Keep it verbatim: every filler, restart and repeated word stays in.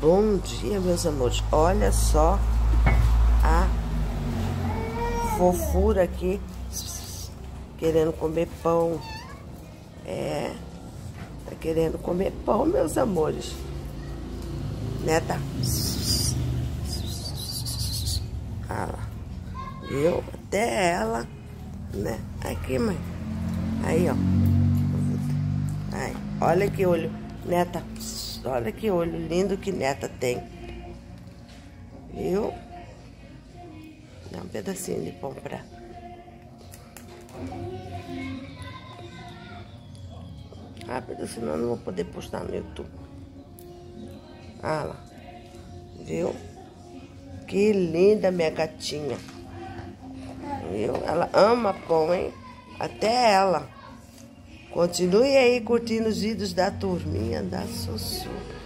Bom dia, meus amores. Olha só a fofura aqui, querendo comer pão. É, tá querendo comer pão, meus amores. Né, tá? Ah lá. Viu? Até ela, né? Aqui, mãe. Aí, ó. Aí, olha que olho, Neta. Olha que olho lindo que Neta tem. Viu? Dá um pedacinho de pão pra... Rápido, senão eu não vou poder postar no YouTube. Ah lá. Viu? Que linda minha gatinha. Viu? Ela ama pão, hein? Até ela. Continue aí curtindo os vídeos da turminha da Sussu.